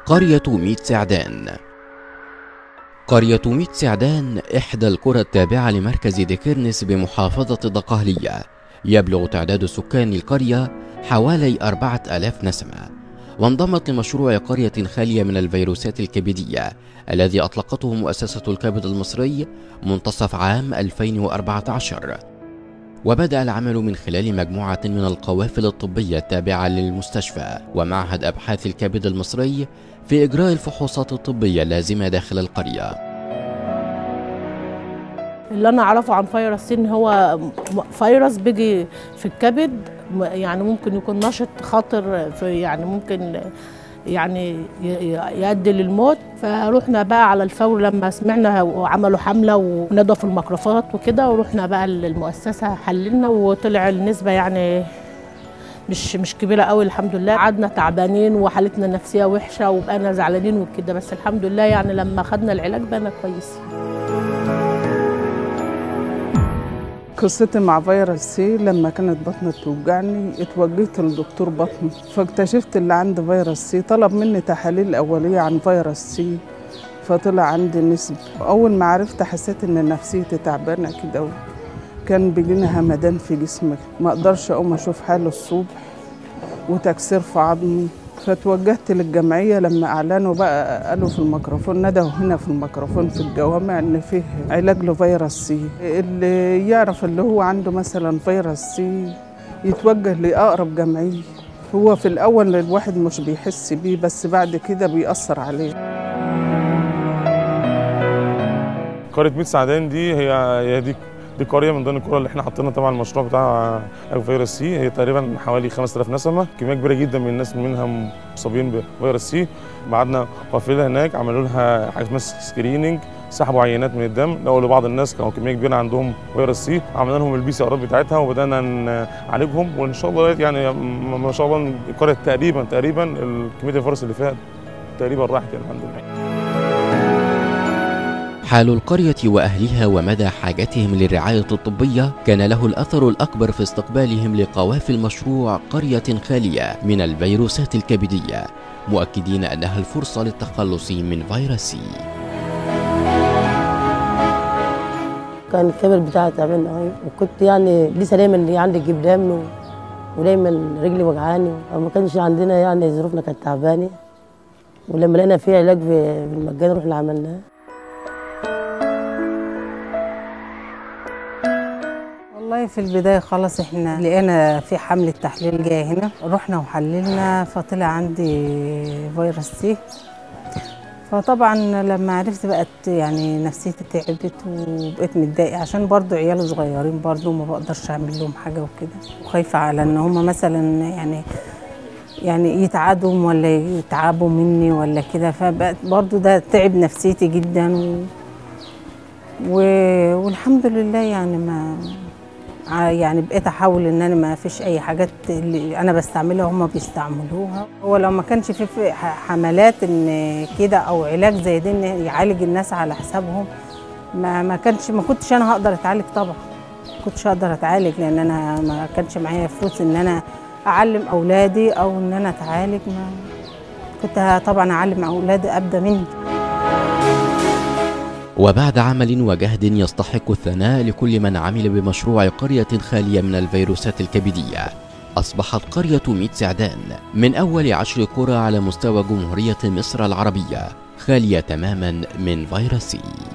قرية ميت سعدان. قرية ميت سعدان إحدى القرى التابعة لمركز ديكيرنس بمحافظة الدقهلية. يبلغ تعداد سكان القرية حوالي 4000 نسمة، وانضمت لمشروع قرية خالية من الفيروسات الكبدية الذي أطلقته مؤسسة الكبد المصري منتصف عام 2014. وبدأ العمل من خلال مجموعة من القوافل الطبية التابعة للمستشفى ومعهد أبحاث الكبد المصري في إجراء الفحوصات الطبية اللازمة داخل القرية. اللي أنا أعرفه عن فيروس سي إن هو فيروس بيجي في الكبد، يعني ممكن يكون نشط خطر، يعني ممكن يؤدي للموت. فروحنا بقى على الفور لما سمعنا وعملوا حملة ونضفوا في الميكروفات وكده، ورحنا بقى للمؤسسة حللنا وطلع النسبة يعني مش كبيرة قوي الحمد لله. قعدنا تعبانين وحالتنا النفسية وحشة وبقينا زعلانين وكده، بس الحمد لله يعني لما خدنا العلاج بقينا كويسين. قصتي مع فيروس سي لما كانت بطني توجعني اتوجهت لدكتور بطن، فاكتشفت اللي عندي فيروس سي. طلب مني تحاليل أولية عن فيروس سي، فطلع عندي نسبة. أول ما عرفت حسيت إن نفسيتي تعبانة كده، كان بيجينا همدان في جسمي، ما أقدرش أقوم أشوف حالي الصبح، وتكسير في عظمي. فتوجهت للجمعية لما أعلنوا بقى، قالوا في الميكروفون، ندوا هنا في الميكروفون في الجوامع إن فيه علاج لفيروس سي. اللي يعرف اللي هو عنده مثلا فيروس سي يتوجه لأقرب جمعية. هو في الأول الواحد مش بيحس بيه، بس بعد كده بيأثر عليه. قرية ميت سعدان دي هي دي قرية من ضمن القرى اللي احنا حاطينها طبعا المشروع بتاع فيروس سي. هي تقريبا حوالي 5000 نسمة، كمية كبيرة جدا من الناس منها مصابين بفيروس سي. بعدنا قافلة هناك، عملوا لها حاجة اسمها سكريننج، سحبوا عينات من الدم، لقوا لبعض الناس كانوا كمية كبيرة عندهم فيروس سي، عملنا لهم الPCR بتاعتها وبدأنا نعالجهم. وإن شاء الله يعني ما شاء الله القرية تقريبا كمية الفيروس اللي فيها تقريبا راحت يعني الحمد لله. حال القرية وأهلها ومدى حاجتهم للرعاية الطبية كان له الأثر الأكبر في استقبالهم لقوافل مشروع قرية خالية من الفيروسات الكبدية، مؤكدين أنها الفرصة للتخلص من فيروس سي. كان الكبد بتاعي تعبان قوي، وكنت يعني لسه دايما عندي جبدان ودايما رجلي وجعاني، وما كانش عندنا يعني ظروفنا كانت تعبانه، ولما لقينا فيه علاج بالمجان رحنا عملناه. والله في البداية خلاص احنا لقينا في حملة تحليل جاية هنا، رحنا وحللنا فطلع عندي فيروس سي. فطبعا لما عرفت بقت يعني نفسيتي تعبت وبقيت متضايقة، عشان برضو عيال صغيرين برضو ما بقدرش اعمل لهم حاجة وكده، وخايفة على ان هم مثلا يعني يتعادوا ولا يتعبوا مني ولا كده. فبقت برضو ده تعب نفسيتي جدا والحمد لله يعني بقيت احاول ان انا ما فيش اي حاجات اللي انا بستعملها هم بيستعملوها. هو لو ما كانش في حملات ان كده او علاج زي ده ان يعالج الناس على حسابهم، ما كنتش انا هقدر اتعالج طبعا. ما كنتش هقدر اتعالج لان انا ما كانش معايا فلوس ان انا اعلم اولادي او ان انا اتعالج. ما كنت طبعا اعلم اولادي ابدا مني. وبعد عمل وجهد يستحق الثناء لكل من عمل بمشروع قرية خالية من الفيروسات الكبدية، أصبحت قرية ميت سعدان من أول 10 قرى على مستوى جمهورية مصر العربية خالية تماما من فيروس سي.